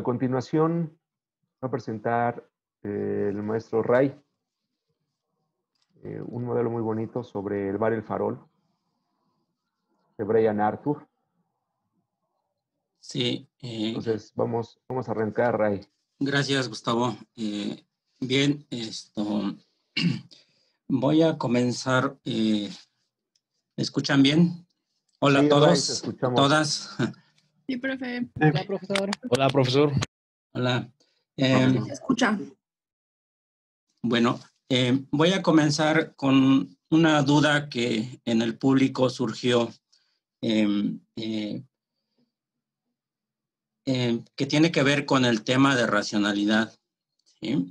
continuación va a presentar el maestro Ray un modelo muy bonito sobre el bar El Farol de Brian Arthur. Sí. Entonces vamos a arrancar, Ray. Gracias, Gustavo. Bien, voy a comenzar. ¿Me escuchan bien? Hola Sí, a todos, Ray, te escuchamos. todas. Sí, profe. Hola, profesor. Hola, profesor. Hola. Se escucha. Bueno, voy a comenzar con una duda que en el público surgió, que tiene que ver con el tema de racionalidad, ¿sí?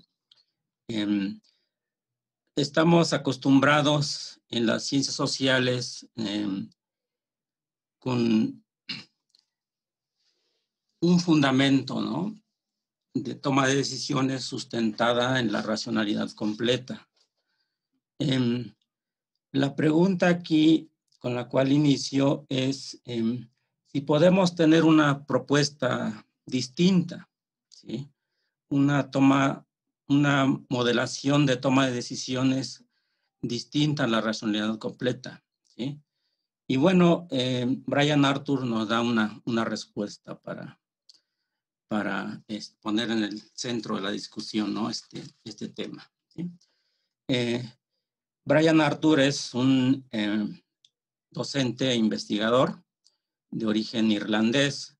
Estamos acostumbrados en las ciencias sociales con un fundamento, ¿no?, de toma de decisiones sustentada en la racionalidad completa. La pregunta aquí con la cual inicio es si podemos tener una propuesta distinta, ¿sí? Una modelación de toma de decisiones distinta a la racionalidad completa, ¿sí? Y bueno, Brian Arthur nos da una respuesta para poner en el centro de la discusión, ¿no?, este tema, ¿sí? Brian Arthur es un docente e investigador de origen irlandés,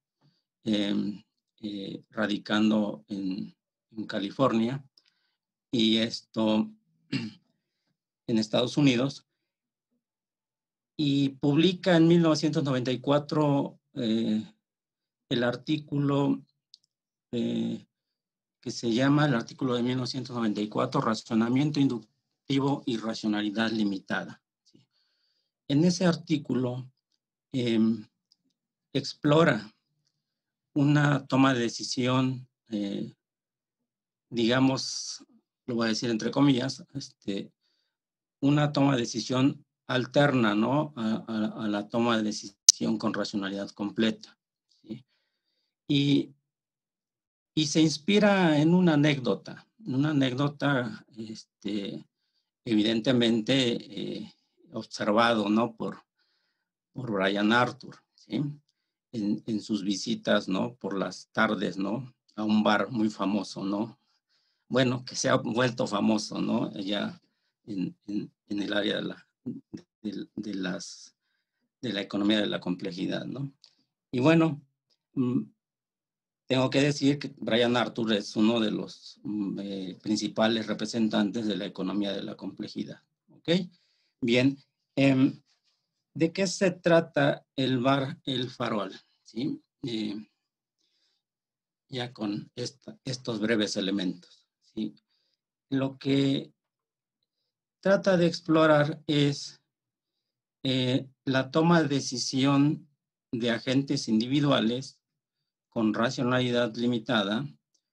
radicando en California y en Estados Unidos, y publica en 1994 el artículo que se llama el artículo de 1994, Razonamiento inductivo y racionalidad limitada. ¿Sí? En ese artículo explora una toma de decisión, digamos, lo voy a decir entre comillas, una toma de decisión alterna, ¿no?, a la toma de decisión con racionalidad completa, ¿sí? Y se inspira en una anécdota evidentemente observado, ¿no?, por Brian Arthur, ¿sí?, en sus visitas, ¿no?, por las tardes, ¿no?, a un bar muy famoso, ¿no? Bueno, que se ha vuelto famoso, ¿no?, allá en el área de la economía de la complejidad, ¿no? Y bueno, tengo que decir que Brian Arthur es uno de los principales representantes de la economía de la complejidad, ¿ok? Bien, ¿de qué se trata el bar El Farol? ¿Sí? Ya con estos breves elementos, ¿sí? Lo que trata de explorar es la toma de decisión de agentes individuales con racionalidad limitada,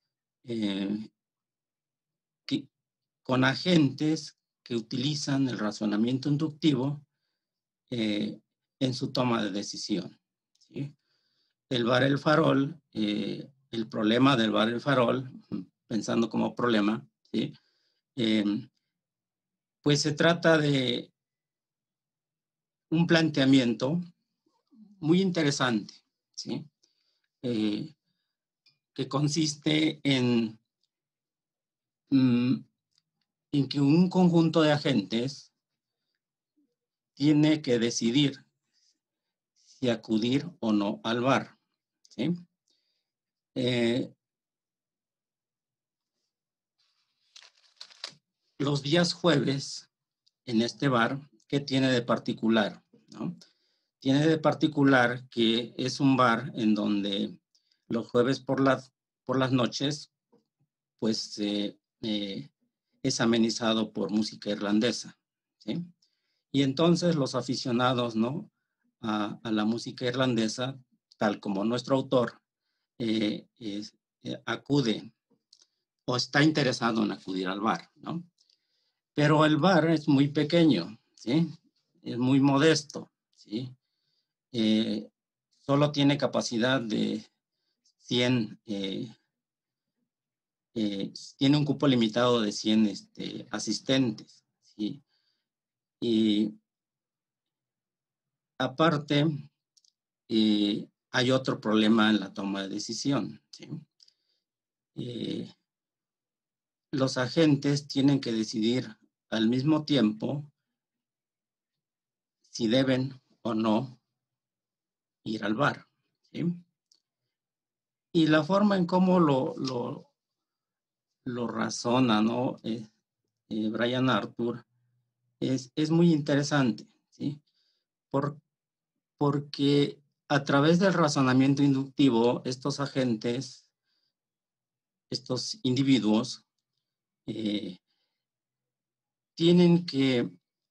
con agentes que utilizan el razonamiento inductivo en su toma de decisión, ¿sí? El bar El Farol, el problema del bar El Farol, pensando como problema, ¿sí?, pues se trata de un planteamiento muy interesante, ¿sí?, que consiste en que un conjunto de agentes tiene que decidir si acudir o no al bar, ¿sí? Los días jueves en este bar, ¿qué tiene de particular, ¿no? Tiene de particular que es un bar en donde los jueves por las noches, pues es amenizado por música irlandesa, ¿sí? Y entonces los aficionados, ¿no?, a la música irlandesa, tal como nuestro autor, acude o está interesado en acudir al bar, ¿no? Pero el bar es muy pequeño, ¿sí? Es muy modesto, ¿sí? Solo tiene capacidad de 100 tiene un cupo limitado de 100 asistentes, ¿sí? Y aparte, hay otro problema en la toma de decisión, ¿sí? Los agentes tienen que decidir al mismo tiempo si deben o no ir al bar, ¿sí? Y la forma en cómo lo razona, ¿no? Brian Arthur es muy interesante, ¿sí? Porque a través del razonamiento inductivo, estos agentes, estos individuos, tienen que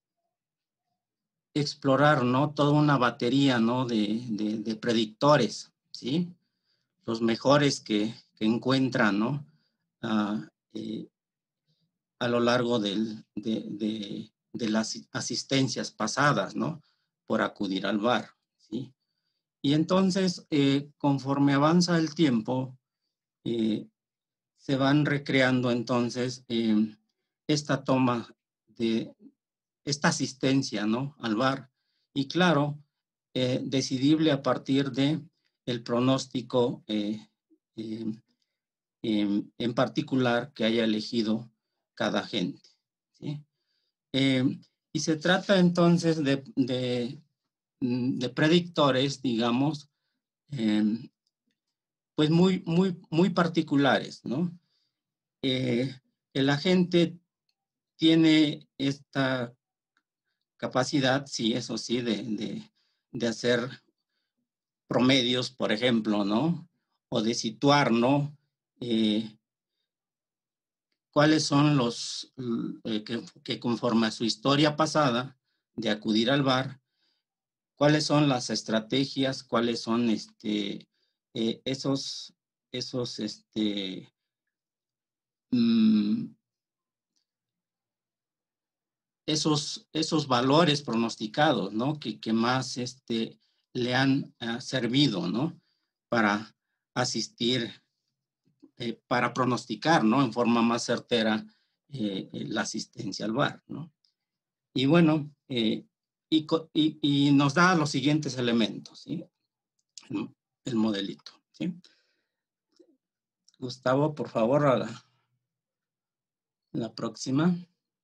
explorar, ¿no? Toda una batería, ¿no? de predictores, ¿sí? Los mejores que encuentran, ¿no? A lo largo de las asistencias pasadas, ¿no? Por acudir al bar, ¿sí? Y entonces, conforme avanza el tiempo, se van recreando entonces esta toma de esta asistencia, ¿no? Al bar. Y claro, decidible a partir de el pronóstico en particular que haya elegido cada agente, ¿sí? Y se trata entonces de predictores, digamos, pues muy particulares, ¿no? El agente tiene esta capacidad, sí, eso sí, de hacer promedios, por ejemplo, ¿no? O de situar, ¿no? Cuáles son los que conforme a su historia pasada de acudir al bar, cuáles son las estrategias, cuáles son esos valores pronosticados, ¿no? Que más le han servido, ¿no? Para asistir, para pronosticar, ¿no? En forma más certera la asistencia al bar, ¿no? Y bueno, y nos da los siguientes elementos, ¿sí? El modelito, ¿sí? Gustavo, por favor, a la próxima.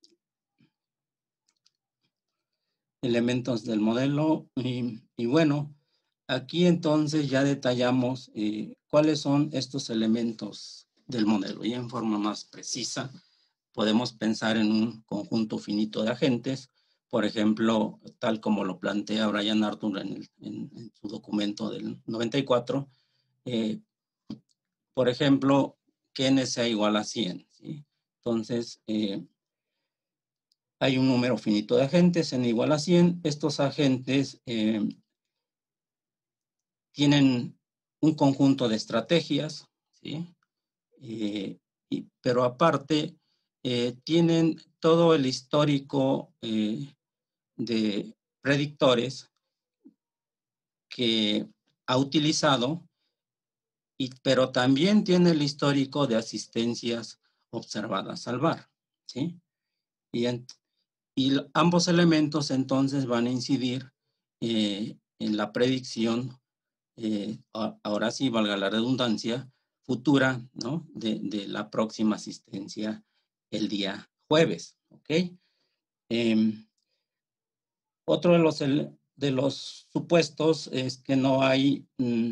Elementos del modelo. Y bueno, aquí entonces ya detallamos cuáles son estos elementos del modelo. Y en forma más precisa, podemos pensar en un conjunto finito de agentes, por ejemplo, tal como lo plantea Brian Arthur en su documento del 94, por ejemplo, que n sea igual a 100, ¿sí? Entonces, hay un número finito de agentes, n igual a 100. Estos agentes tienen un conjunto de estrategias, ¿sí? Pero aparte, tienen todo el histórico de predictores que ha utilizado, pero también tiene el histórico de asistencias observadas al bar, ¿sí? Y ambos elementos entonces van a incidir en la predicción, ahora sí valga la redundancia, futura, ¿no? de la próxima asistencia el día jueves, ¿ok? Otro de los supuestos es que no hay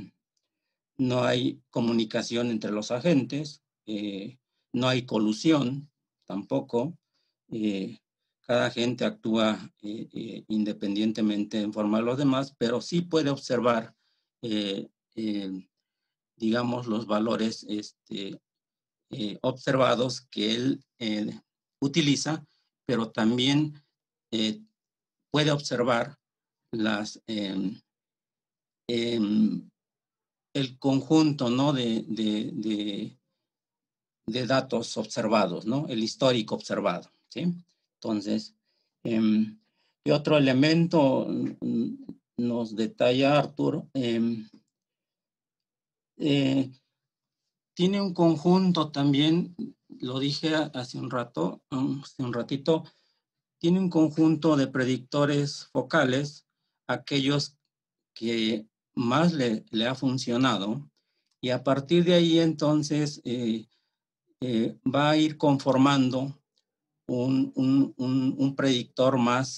comunicación entre los agentes, no hay colusión tampoco. Cada agente actúa independientemente en forma de los demás, pero sí puede observar, digamos, los valores observados que él utiliza, pero también puede observar el conjunto, ¿no? de datos observados, ¿no? El histórico observado, ¿sí? Entonces, y otro elemento nos detalla Arthur, tiene un conjunto también, lo dije hace un ratito, tiene un conjunto de predictores focales, aquellos que más le ha funcionado, y a partir de ahí entonces va a ir conformando un predictor más,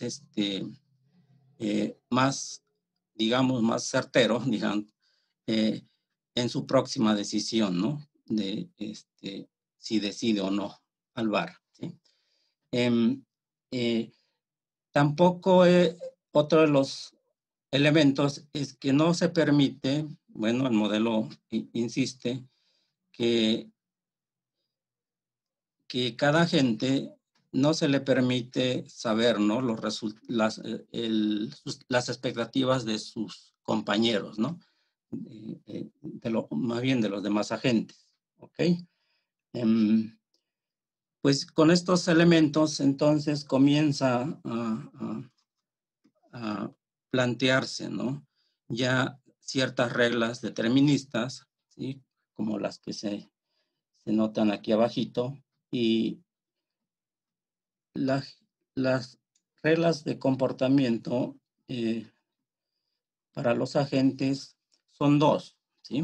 más, digamos, más certero, digamos, en su próxima decisión, ¿no? De si decide o no al VAR, ¿sí? Tampoco otro de los elementos es que no se permite, bueno, el modelo insiste, que cada agente no se le permite saber, ¿no? Las expectativas de sus compañeros, ¿no? Más bien de los demás agentes, ¿ok? Pues con estos elementos entonces comienza a plantearse, ¿no? Ya ciertas reglas deterministas, ¿sí? Como las que se notan aquí abajito, y las reglas de comportamiento para los agentes son dos, ¿sí?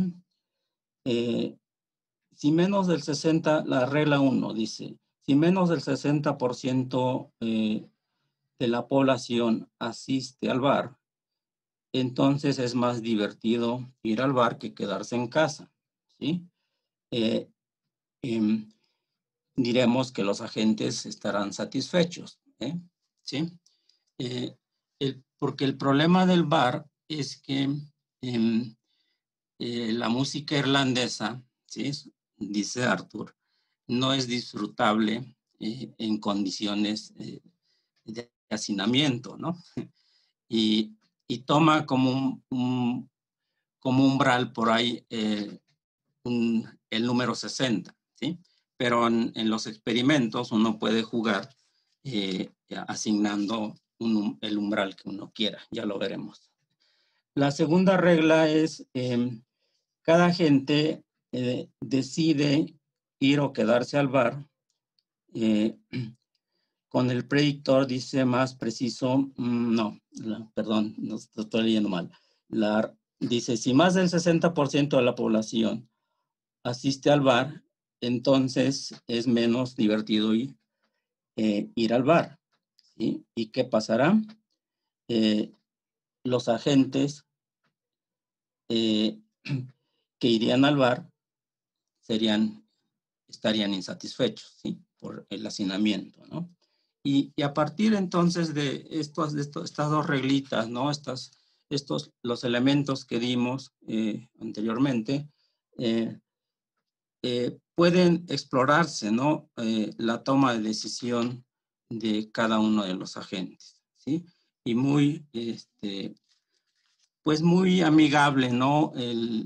Si menos del 60, la regla 1 dice, si menos del 60% de la población asiste al VAR, entonces es más divertido ir al VAR que quedarse en casa, ¿sí? Diremos que los agentes estarán satisfechos, ¿sí? Porque el problema del VAR es que la música irlandesa, ¿sí? Dice Arthur, no es disfrutable en condiciones de hacinamiento, ¿no? Y toma como un umbral por ahí el número 60, ¿sí? Pero en los experimentos uno puede jugar asignando el umbral que uno quiera, ya lo veremos. La segunda regla es cada agente decide ir o quedarse al VAR con el predictor, dice más preciso, perdón, no estoy leyendo mal. Dice, si más del 60% de la población asiste al VAR, entonces es menos divertido ir al VAR, ¿sí? ¿Y qué pasará? Los agentes que irían al VAR estarían insatisfechos, ¿sí? Por el hacinamiento, ¿no? Y a partir entonces de estas dos reglitas, ¿no? Los elementos que dimos anteriormente, pueden explorarse, ¿no? La toma de decisión de cada uno de los agentes, ¿sí? Y muy, pues muy amigable, ¿no?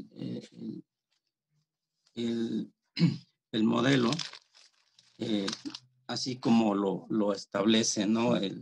El modelo, así como lo establece, ¿no? El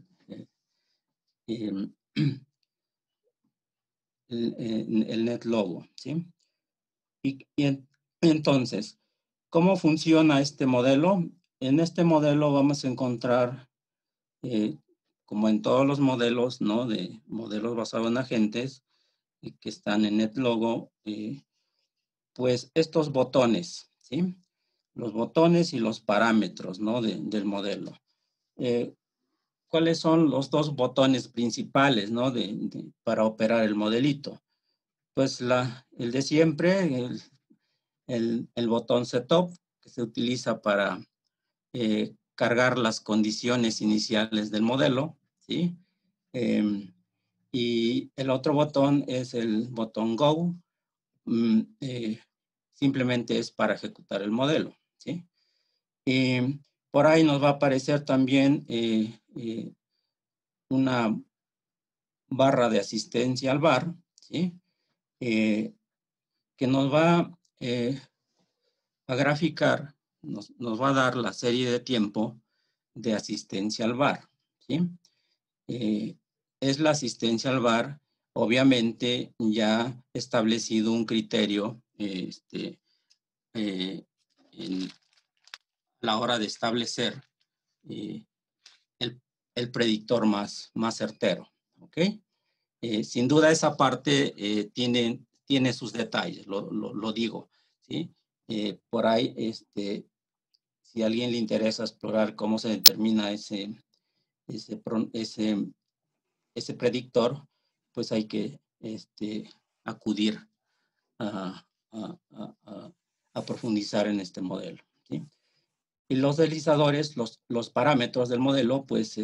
NetLogo, ¿sí? Y entonces, ¿cómo funciona este modelo? En este modelo vamos a encontrar, como en todos los modelos, ¿no? De modelos basados en agentes que están en NetLogo, pues estos botones, ¿sí? Los botones y los parámetros, ¿no? Del modelo. ¿Cuáles son los dos botones principales, ¿no? Para operar el modelito? Pues el de siempre, el botón Setup, que se utiliza para cargar las condiciones iniciales del modelo, ¿sí? Y el otro botón es el botón Go, simplemente es para ejecutar el modelo, ¿sí? Por ahí nos va a aparecer también una barra de asistencia al VAR, ¿sí? Que nos va a graficar, nos va a dar la serie de tiempo de asistencia al VAR, ¿sí? Es la asistencia al VAR, obviamente ya establecido un criterio la hora de establecer el predictor más certero. ¿Ok? Sin duda esa parte tiene sus detalles, lo digo. ¿Sí? Por ahí, si a alguien le interesa explorar cómo se determina ese predictor, pues hay que acudir a profundizar en este modelo. ¿Sí? Y los deslizadores, los parámetros del modelo, pues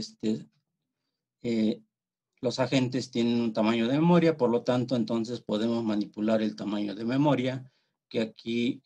los agentes tienen un tamaño de memoria, por lo tanto, entonces podemos manipular el tamaño de memoria, que aquí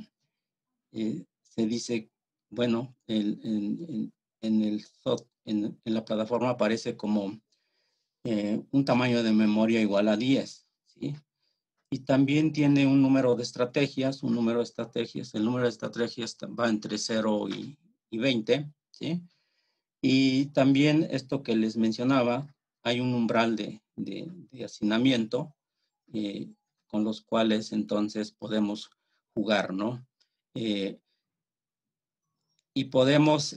se dice, bueno, en la plataforma aparece como un tamaño de memoria igual a 10, ¿sí? Y también tiene un número de estrategias, el número de estrategias va entre 0 y 20, ¿sí? Y también esto que les mencionaba, hay un umbral de hacinamiento con los cuales entonces podemos jugar, ¿no? Y podemos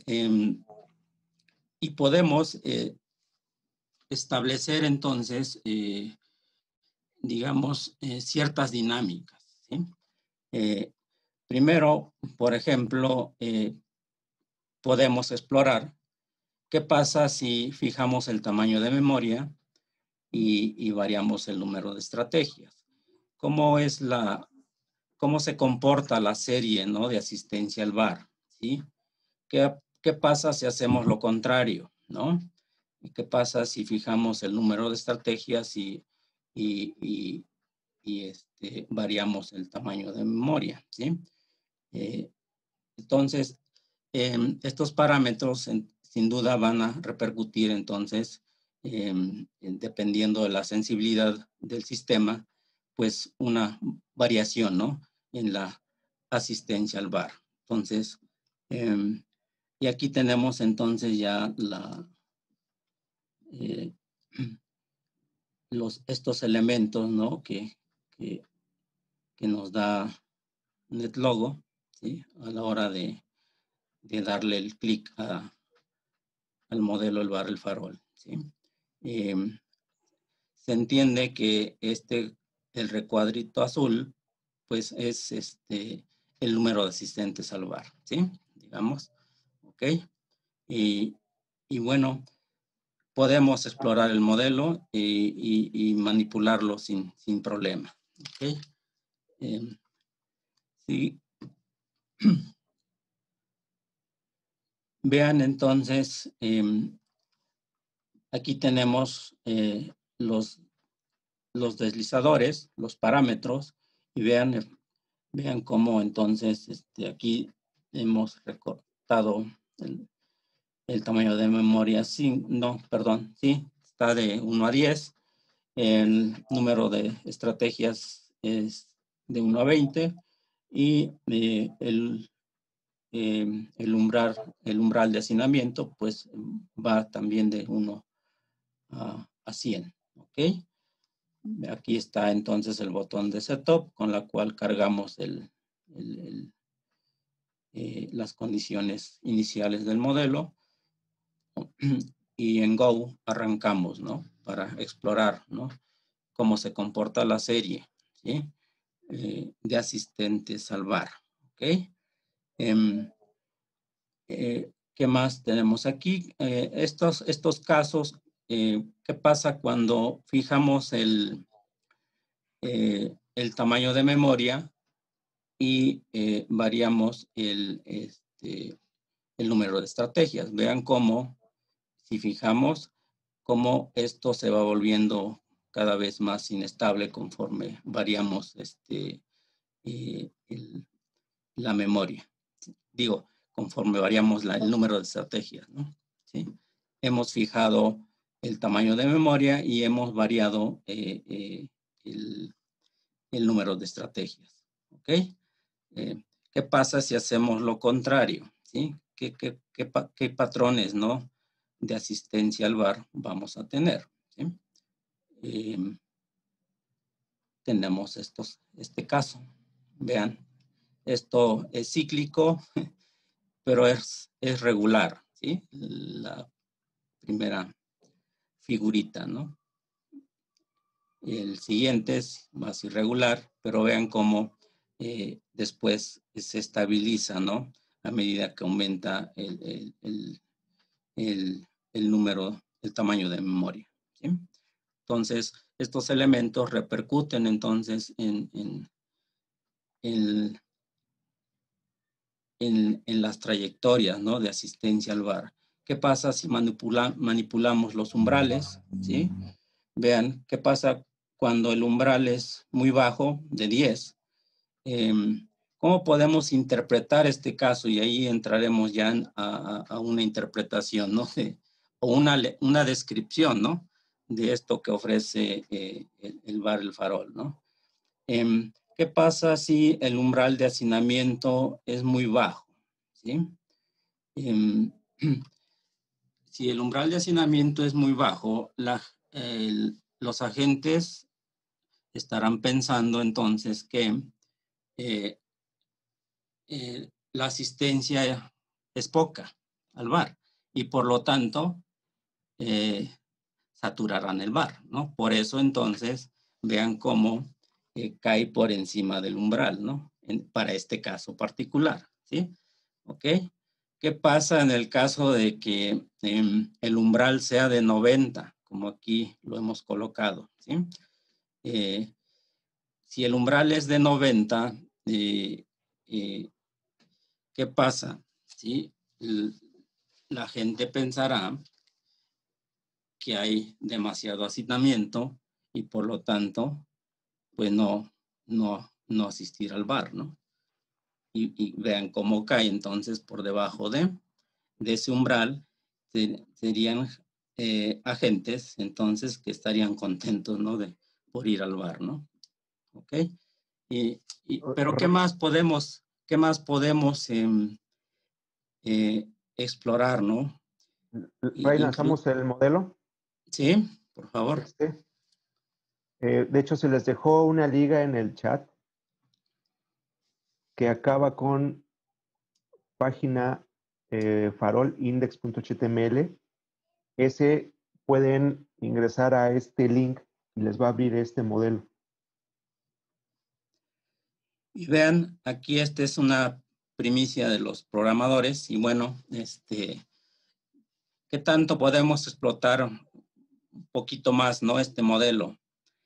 establecer entonces, digamos, ciertas dinámicas, ¿sí? Primero, por ejemplo, podemos explorar qué pasa si fijamos el tamaño de memoria y variamos el número de estrategias. ¿Cómo se comporta la serie, ¿no?, de asistencia al VAR? ¿Sí? ¿Qué pasa si hacemos lo contrario, ¿no? ¿Qué pasa si fijamos el número de estrategias y variamos el tamaño de memoria? ¿Sí? Entonces, estos parámetros sin duda van a repercutir entonces, dependiendo de la sensibilidad del sistema, pues una variación, ¿no?, en la asistencia al VAR. Entonces, y aquí tenemos entonces ya estos elementos, ¿no?, que nos da NetLogo, ¿sí?, a la hora de darle el clic al modelo del VAR el farol, ¿sí? Se entiende que el recuadrito azul, pues es el número de asistentes al VAR, ¿sí? Digamos, ¿ok? Y bueno, podemos explorar el modelo y manipularlo sin problema, ¿ok? Sí. Vean entonces, aquí tenemos los deslizadores, los parámetros, y vean cómo entonces aquí hemos recortado el tamaño de memoria. Sí, está de 1 a 10. El número de estrategias es de 1 a 20 y el umbral de hacinamiento pues va también de 1 a 100, ¿ok? Aquí está entonces el botón de setup con la cual cargamos las condiciones iniciales del modelo y en Go arrancamos, ¿no?, para explorar, ¿no?, cómo se comporta la serie, ¿sí?, de asistentes al VAR, ¿ok? ¿Qué más tenemos aquí? Estos casos, ¿qué pasa cuando fijamos el tamaño de memoria y variamos el número de estrategias? Vean cómo, si fijamos, cómo esto se va volviendo cada vez más inestable conforme variamos la memoria. Digo, conforme variamos el número de estrategias, ¿no? ¿Sí? Hemos fijado el tamaño de memoria y hemos variado el número de estrategias, ¿ok? ¿Qué pasa si hacemos lo contrario? ¿Sí? ¿Qué patrones, ¿no?, de asistencia al VAR vamos a tener? ¿Sí? Tenemos este caso. Vean, esto es cíclico, pero es regular, ¿sí? La primera figurita, ¿no? El siguiente es más irregular, pero vean cómo después se estabiliza, ¿no? A medida que aumenta el número, el tamaño de memoria, ¿sí? Entonces, estos elementos repercuten entonces en las trayectorias, ¿no? De asistencia al VAR. ¿Qué pasa si manipulamos los umbrales? ¿Sí? Vean, ¿qué pasa cuando el umbral es muy bajo, de 10? ¿Cómo podemos interpretar este caso? Y ahí entraremos ya a una interpretación, ¿no? O una descripción, ¿no? De esto que ofrece el VAR, el farol, ¿no? ¿Qué pasa si el umbral de hacinamiento es muy bajo? ¿Sí? Si el umbral de hacinamiento es muy bajo, los agentes estarán pensando entonces que la asistencia es poca al VAR y por lo tanto saturarán el VAR, ¿no? Por eso entonces vean cómo cae por encima del umbral, ¿no? Para este caso particular, ¿sí? ¿Ok? ¿Qué pasa en el caso de que el umbral sea de 90, como aquí lo hemos colocado, ¿sí? Si el umbral es de 90, ¿qué pasa? ¿Sí? La gente pensará que hay demasiado hacinamiento y por lo tanto, pues no asistir al VAR, ¿no? Y vean cómo cae entonces por debajo de ese umbral, serían agentes entonces que estarían contentos, ¿no? Por ir al VAR, ¿no? ¿Ok? Pero ¿qué más podemos explorar, ¿no? Ray, ¿lanzamos el modelo? Sí, por favor. De hecho, se les dejó una liga en el chat que acaba con página farolindex.html. Ese pueden ingresar a este link y les va a abrir este modelo. Y vean, aquí esta es una primicia de los programadores y bueno, ¿qué tanto podemos explotar un poquito más, ¿no? Este modelo.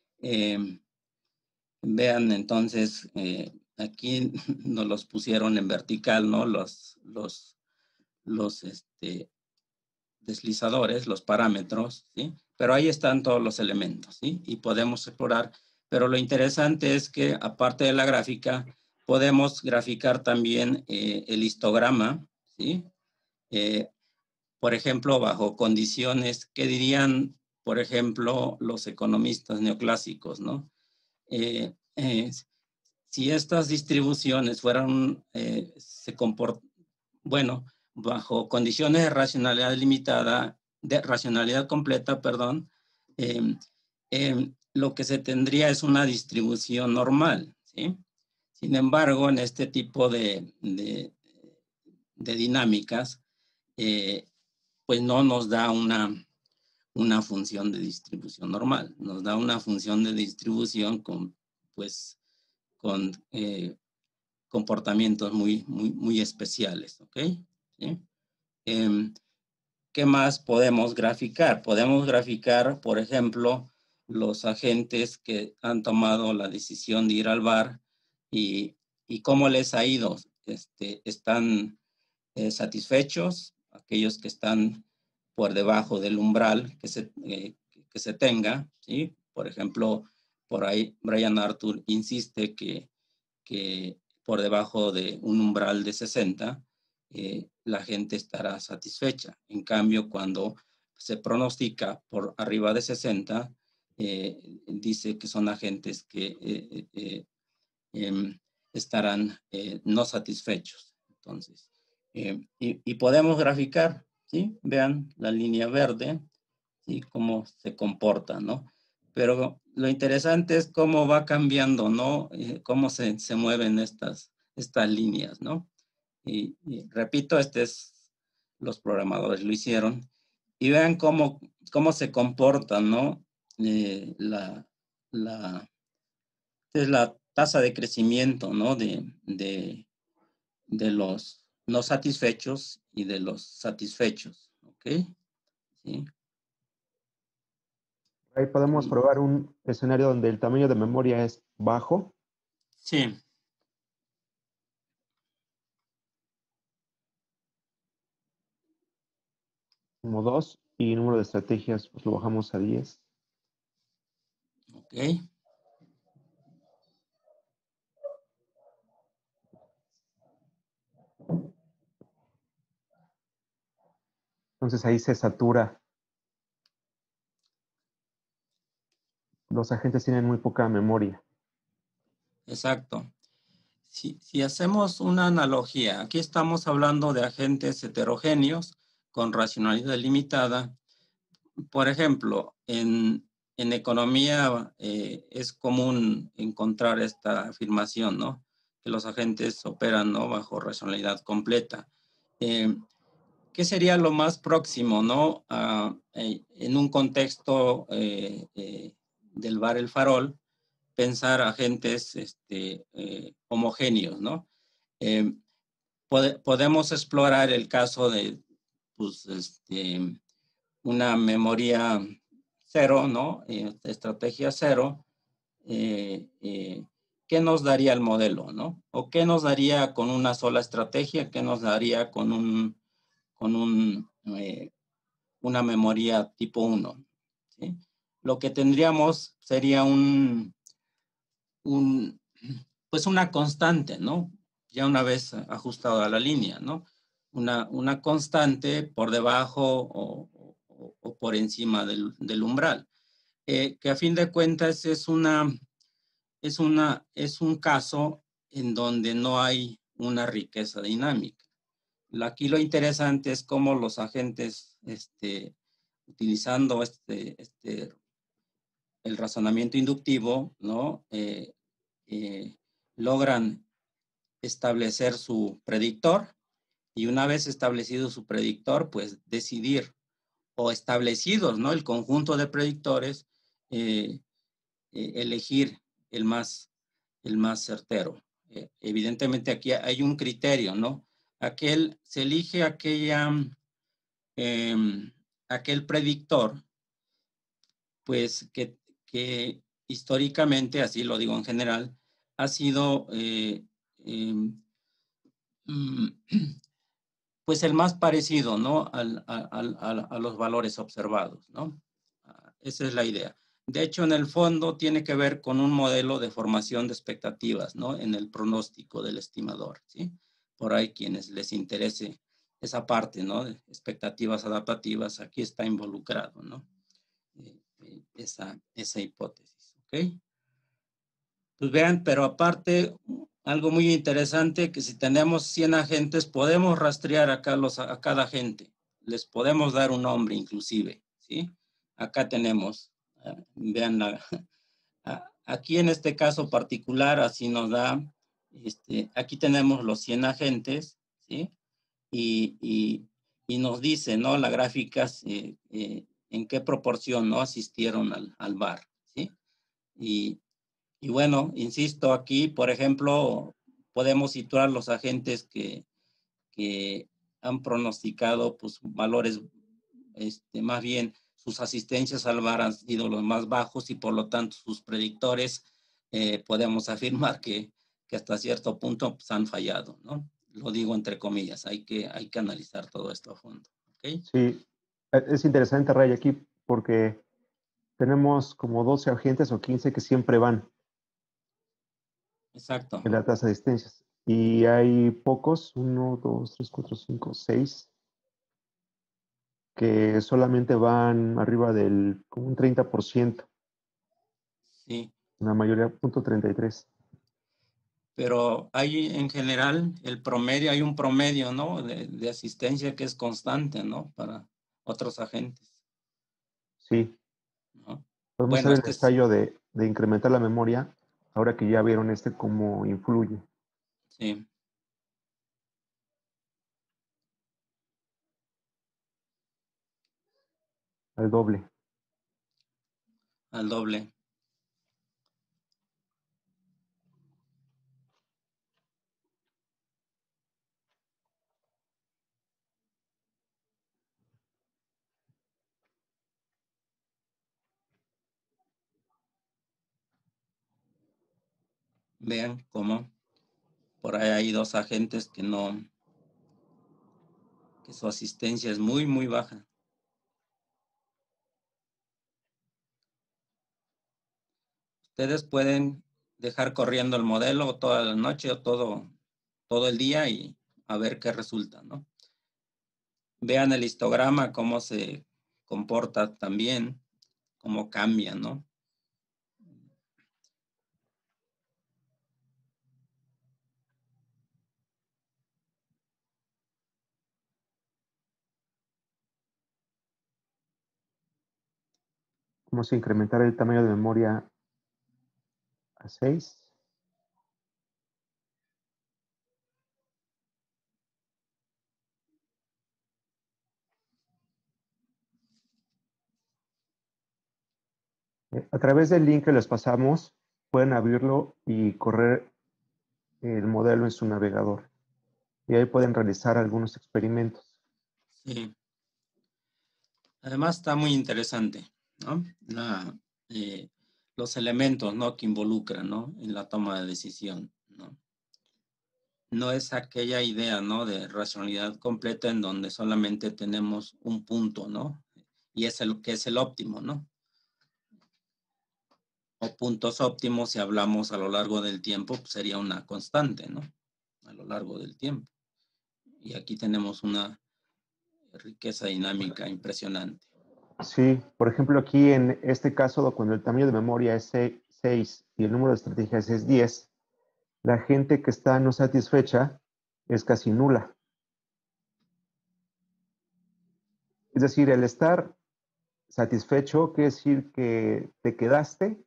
Vean entonces, aquí nos los pusieron en vertical, ¿no? Los deslizadores, los parámetros, ¿sí? Pero ahí están todos los elementos, ¿sí? Y podemos explorar. Pero lo interesante es que, aparte de la gráfica, podemos graficar también el histograma, ¿sí? Por ejemplo, bajo condiciones que dirían, por ejemplo, los economistas neoclásicos, ¿no? Si estas distribuciones fueran, bueno, bajo condiciones de racionalidad limitada, de racionalidad completa, perdón, lo que se tendría es una distribución normal, ¿sí? Sin embargo, en este tipo de dinámicas, pues no nos da una función de distribución normal, nos da una función de distribución con comportamientos muy especiales, ¿ok? ¿Sí? ¿Qué más podemos graficar? Podemos graficar, por ejemplo, los agentes que han tomado la decisión de ir al VAR y cómo les ha ido. ¿Están satisfechos? Aquellos que están por debajo del umbral que se tenga, ¿sí? Por ejemplo, por ahí Brian Arthur insiste que por debajo de un umbral de 60, la gente estará satisfecha. En cambio, cuando se pronostica por arriba de 60, dice que son agentes que estarán no satisfechos. Entonces, y podemos graficar, ¿sí? Vean la línea verde, ¿sí? Cómo se comporta, ¿no? Pero lo interesante es cómo va cambiando, ¿no? Cómo se mueven estas estas líneas, ¿no? Y repito, los programadores lo hicieron. Y vean cómo se comportan, ¿no? Es la tasa de crecimiento, ¿no? De los no satisfechos y de los satisfechos, ¿ok? ¿Sí? Ahí podemos probar un escenario donde el tamaño de memoria es bajo. Sí. Como 2 y número de estrategias pues lo bajamos a 10. Ok. Entonces ahí se satura. Los agentes tienen muy poca memoria. Exacto. Si hacemos una analogía, aquí estamos hablando de agentes heterogéneos con racionalidad limitada. Por ejemplo, en economía es común encontrar esta afirmación, ¿no? Que los agentes operan, ¿no?, bajo racionalidad completa. ¿Qué sería lo más próximo, ¿no? En un contexto del bar El Farol, pensar agentes homogéneos, ¿no? Podemos explorar el caso de, pues, una memoria cero, ¿no? Estrategia cero. ¿Qué nos daría el modelo, ¿no? O qué nos daría con una sola estrategia, qué nos daría con una memoria tipo 1, ¿sí? Lo que tendríamos sería pues una constante, ¿no? Ya una vez ajustado a la línea, ¿no? Una constante por debajo o por encima del umbral. Que a fin de cuentas es un caso en donde no hay una riqueza dinámica. Aquí lo interesante es cómo los agentes, utilizando el razonamiento inductivo, ¿no? Logran establecer su predictor, y una vez establecido su predictor, pues decidir, o establecidos, ¿no?, el conjunto de predictores, elegir el más certero. Evidentemente aquí hay un criterio, ¿no? Se elige aquel predictor, pues que históricamente, así lo digo en general, ha sido pues el más parecido, ¿no?, a los valores observados, ¿no? Esa es la idea. De hecho, en el fondo tiene que ver con un modelo de formación de expectativas, ¿no?, en el pronóstico del estimador, ¿sí? Por ahí quienes les interese esa parte, ¿no?, de expectativas adaptativas, aquí está involucrado, ¿no? Esa hipótesis, ¿ok? Pues vean, pero aparte, algo muy interesante, que si tenemos 100 agentes, podemos rastrear a cada agente. Les podemos dar un nombre inclusive, ¿sí? Acá tenemos, vean, aquí en este caso particular, así nos da, aquí tenemos los 100 agentes, ¿sí? Y nos dice, ¿no?, la gráfica, en qué proporción, ¿no?, asistieron al bar, ¿sí? Y bueno, insisto, aquí, por ejemplo, podemos situar los agentes que han pronosticado, pues, valores, más bien, sus asistencias al bar han sido los más bajos, y por lo tanto sus predictores, podemos afirmar que hasta cierto punto pues, han fallado, ¿no? Lo digo entre comillas, hay que analizar todo esto a fondo, ¿ok? Sí, es interesante, Ray, aquí porque tenemos como 12 agentes o 15 que siempre van. Exacto. En la tasa de asistencias. Y hay pocos, 1, 2, 3, 4, 5, 6, que solamente van arriba del como un 30%. Sí. La mayoría, 0.33. Pero hay en general el promedio, hay un promedio, ¿no?, de asistencia que es constante, ¿no?, para otros agentes. Sí. ¿No? Podemos Bueno, hacer el ensayo de incrementar la memoria, ahora que ya vieron cómo influye. Sí. Al doble. Al doble. Vean cómo por ahí hay 2 agentes que su asistencia es muy, muy baja. Ustedes pueden dejar corriendo el modelo toda la noche o todo el día y a ver qué resulta, ¿no? Vean el histograma, cómo se comporta también, cómo cambia, ¿no? Vamos a incrementar el tamaño de memoria a 6. A través del link que les pasamos, pueden abrirlo y correr el modelo en su navegador. Y ahí pueden realizar algunos experimentos. Sí. Además está muy interesante, ¿no? Los elementos, ¿no?, que involucran, ¿no?, en la toma de decisión, ¿no? No es aquella idea, ¿no?, de racionalidad completa en donde solamente tenemos un punto, ¿no? Y es el que es el óptimo, ¿no? O puntos óptimos, si hablamos a lo largo del tiempo, pues sería una constante, ¿no? A lo largo del tiempo. Y aquí tenemos una riqueza dinámica impresionante. Sí, por ejemplo, aquí en este caso, cuando el tamaño de memoria es 6 y el número de estrategias es 10, la gente que está no satisfecha es casi nula. Es decir, el estar satisfecho quiere decir que te quedaste,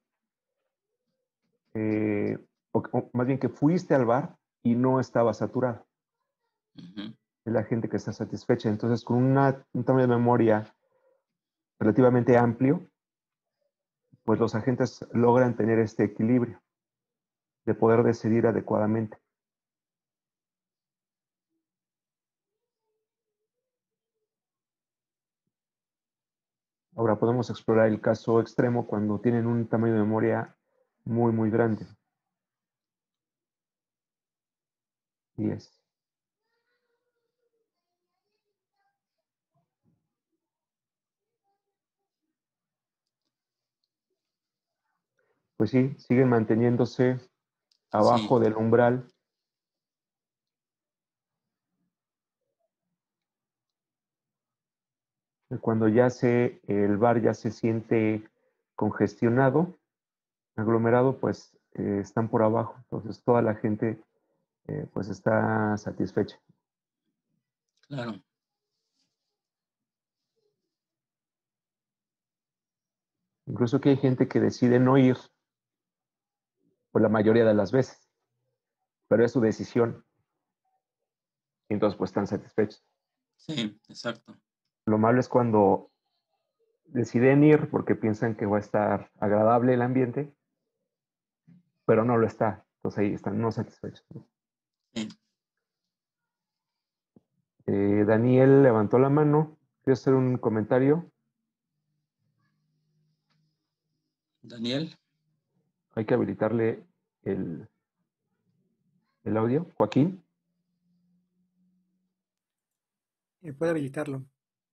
o más bien que fuiste al bar y no estaba saturado. Uh-huh. Es la gente que está satisfecha. Entonces, con un tamaño de memoria relativamente amplio, pues los agentes logran tener este equilibrio de poder decidir adecuadamente. Ahora podemos explorar el caso extremo cuando tienen un tamaño de memoria muy, muy grande. 10. Pues sí, siguen manteniéndose abajo Sí. del umbral. Cuando el bar ya se siente congestionado, aglomerado, pues están por abajo. Entonces toda la gente pues está satisfecha. Claro. Incluso que hay gente que decide no ir por la mayoría de las veces, pero es su decisión. Y entonces pues están satisfechos. Sí, exacto. Lo malo es cuando deciden ir porque piensan que va a estar agradable el ambiente, pero no lo está. Entonces ahí están no satisfechos, ¿no? Sí. Daniel levantó la mano. ¿Quiere hacer un comentario? Daniel. Hay que habilitarle el audio. Joaquín. Puede habilitarlo.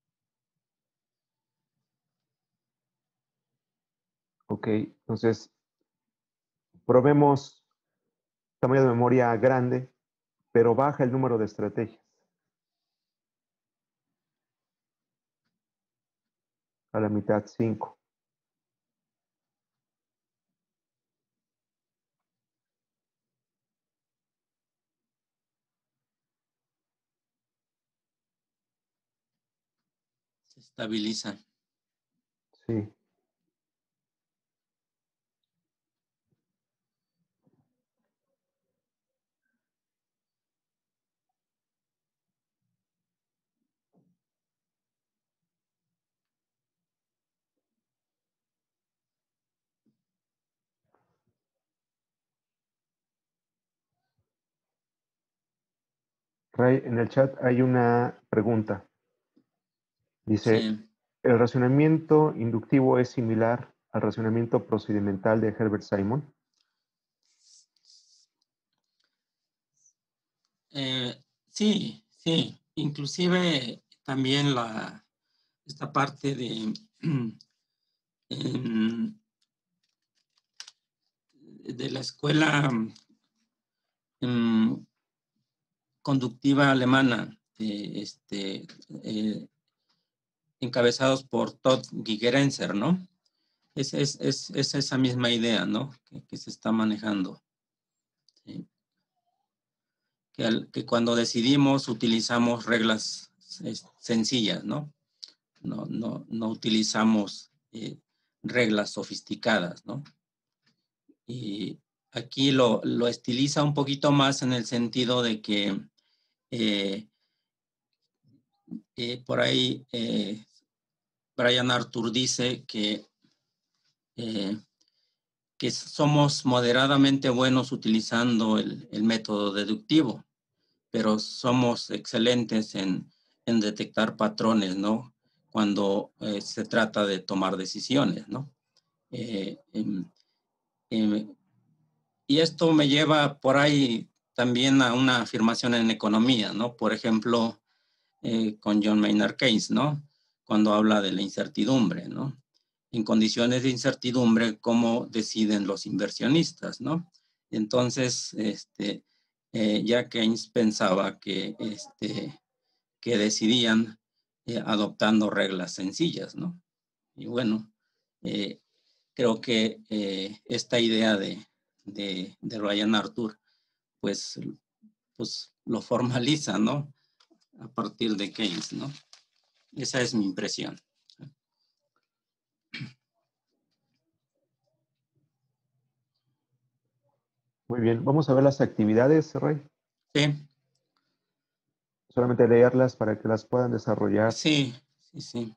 Ok, entonces probemos tamaño de memoria grande, pero baja el número de estrategias. A la mitad, 5. Se estabiliza. Sí. Ray, en el chat hay una pregunta. Dice, Sí. ¿el razonamiento inductivo es similar al razonamiento procedimental de Herbert Simon? Sí, sí. Inclusive también esta parte de la escuela conductiva alemana, encabezados por Todd Gigerenzer, ¿no? Es esa misma idea, ¿no? Que se está manejando. ¿Sí? Que cuando decidimos utilizamos reglas sencillas, ¿no? No utilizamos reglas sofisticadas, ¿no? Y aquí lo estiliza un poquito más en el sentido de que por ahí Brian Arthur dice que somos moderadamente buenos utilizando el método deductivo, pero somos excelentes en detectar patrones, ¿no? Cuando se trata de tomar decisiones, ¿no? Y esto me lleva por ahí también a una afirmación en economía, ¿no? Por ejemplo, con John Maynard Keynes, ¿no? Cuando habla de la incertidumbre, ¿no? En condiciones de incertidumbre, ¿cómo deciden los inversionistas, ¿no? Entonces, ya Keynes pensaba que decidían adoptando reglas sencillas, ¿no? Y bueno, creo que esta idea de Brian Arthur, pues lo formaliza, ¿no? A partir de Keynes, ¿no? Esa es mi impresión. Muy bien, vamos a ver las actividades, Ray. Sí. Solamente leerlas para que las puedan desarrollar. Sí, sí, sí.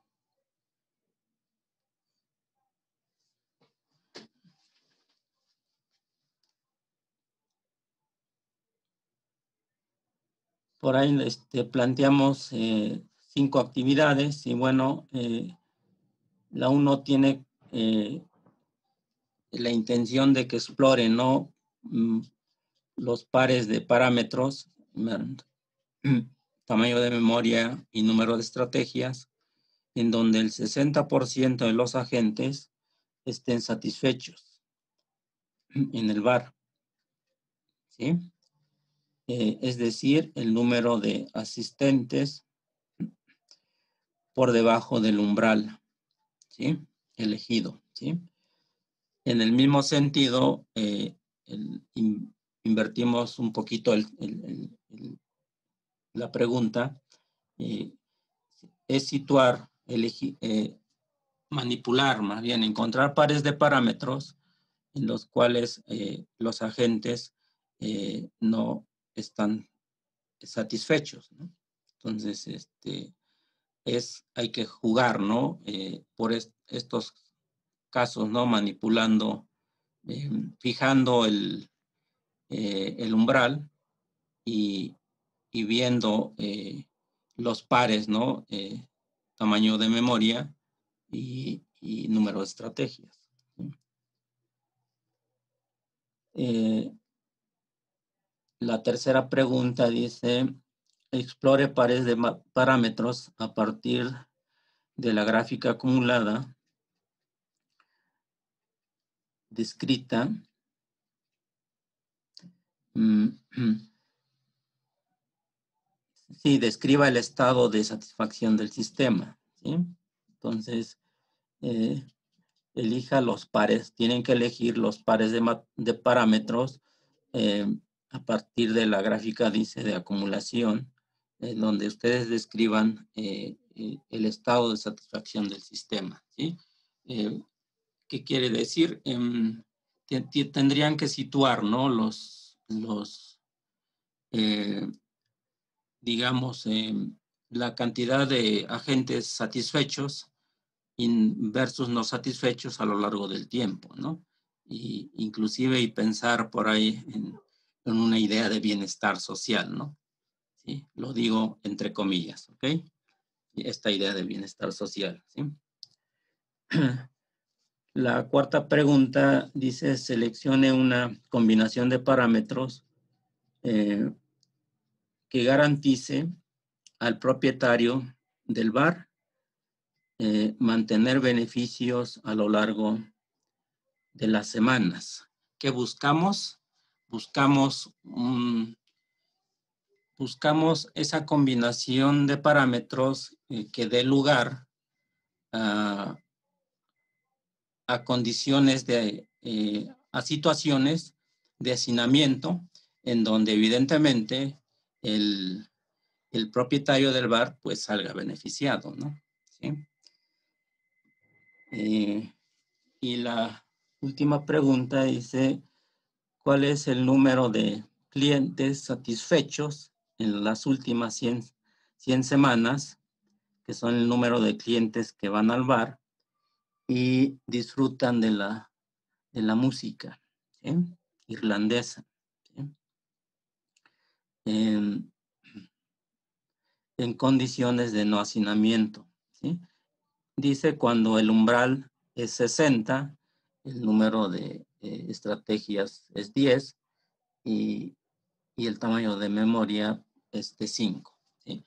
Por ahí planteamos 5 actividades y bueno, la 1 tiene la intención de que exploren, ¿no? Los pares de parámetros, tamaño de memoria y número de estrategias, en donde el 60% de los agentes estén satisfechos en el VAR, ¿sí? Es decir, el número de asistentes por debajo del umbral, ¿sí? Elegido, ¿sí? En el mismo sentido, invertimos un poquito la pregunta, es situar, manipular, más bien, encontrar pares de parámetros en los cuales los agentes no están satisfechos, ¿no? Entonces, hay que jugar, ¿no? Por estos casos, ¿no? Manipulando, fijando el umbral y viendo los pares, ¿no? Tamaño de memoria y número de estrategias. La tercera pregunta dice, explore pares de parámetros a partir de la gráfica acumulada descrita sí, describa el estado de satisfacción del sistema, ¿sí? Entonces, elija los pares, tienen que elegir los pares de parámetros a partir de la gráfica, dice, de acumulación, donde ustedes describan el estado de satisfacción del sistema, ¿sí? ¿Qué quiere decir? Tendrían que situar, ¿no? Digamos, la cantidad de agentes satisfechos versus no satisfechos a lo largo del tiempo, ¿no? Inclusive pensar por ahí en una idea de bienestar social, ¿no? ¿sí? Lo digo entre comillas, ¿ok? Esta idea de bienestar social, ¿sí? La cuarta pregunta dice, seleccione una combinación de parámetros que garantice al propietario del bar mantener beneficios a lo largo de las semanas. ¿Qué buscamos? Buscamos esa combinación de parámetros que dé lugar a condiciones a situaciones de hacinamiento en donde evidentemente el propietario del bar pues salga beneficiado, ¿no? ¿Sí? Y la última pregunta dice, ¿cuál es el número de clientes satisfechos en las últimas 100 semanas, que son el número de clientes que van al bar y disfrutan de la música, ¿sí? Irlandesa, ¿sí? En condiciones de no hacinamiento, ¿sí? Dice cuando el umbral es 60, el número de estrategias es 10 y el tamaño de memoria es de 5, ¿sí?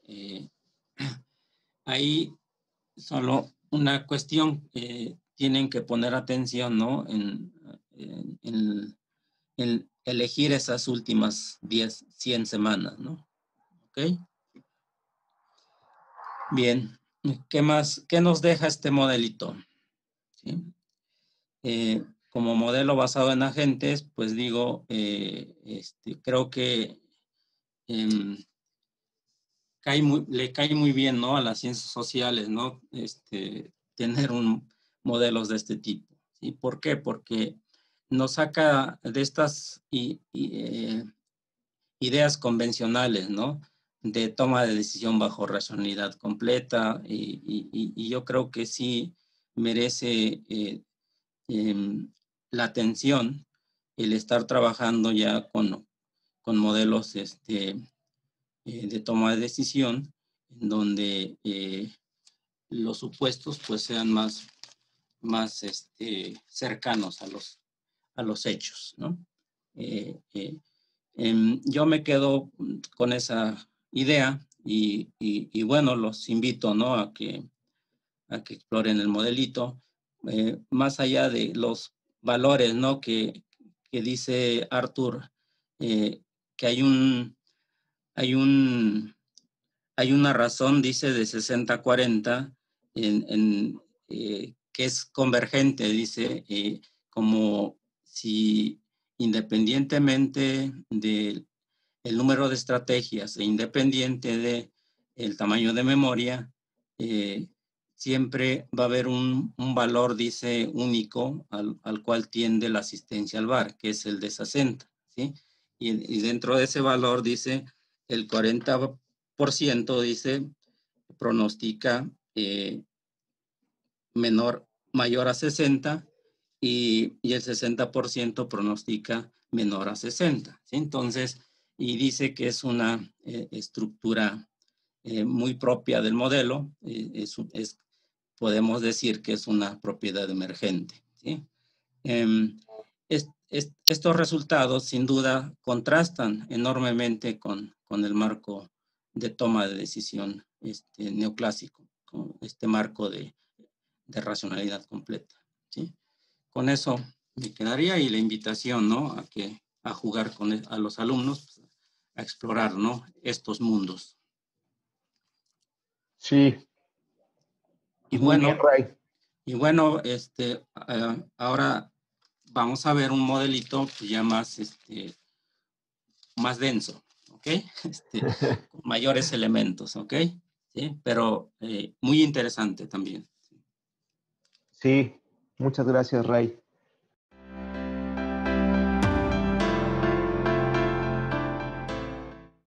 Ahí solo una cuestión que tienen que poner atención, ¿no? En elegir esas últimas 100 semanas, ¿no? ¿Ok? Bien, ¿qué más? ¿Qué nos deja este modelito? ¿Sí? Como modelo basado en agentes, pues digo, creo que le cae muy bien, ¿no? A las ciencias sociales, ¿no? Tener modelos de este tipo, ¿sí? ¿Por qué? Porque nos saca de estas ideas convencionales, ¿no? De toma de decisión bajo racionalidad completa y yo creo que sí merece la atención el estar trabajando ya con modelos de toma de decisión en donde los supuestos pues sean más cercanos a los hechos, ¿no? Yo me quedo con esa idea y bueno, los invito, ¿no? a que exploren el modelito, más allá de los valores, ¿no? que dice Arthur, que hay una razón, dice, de 60-40 que es convergente, dice, como si independientemente del número de estrategias e independiente del tamaño de memoria, siempre va a haber un valor, dice, único al cual tiende la asistencia al bar, que es el de 60, ¿sí? Y dentro de ese valor, dice, el 40%, dice, pronostica mayor a 60 y el 60% pronostica menor a 60, ¿sí? Entonces, y dice que es una estructura muy propia del modelo, podemos decir que es una propiedad emergente, ¿sí? Estos resultados sin duda contrastan enormemente con el marco de toma de decisión neoclásico, con este marco de racionalidad completa, ¿sí? Con eso me quedaría y la invitación, ¿no? a jugar a los alumnos, pues, a explorar, ¿no? estos mundos. Sí. Y muy bueno, bien, Ray. Y bueno, ahora vamos a ver un modelito pues, ya más denso, ¿ok? Con mayores elementos, ¿ok? ¿Sí? Pero muy interesante también. Sí, muchas gracias, Ray.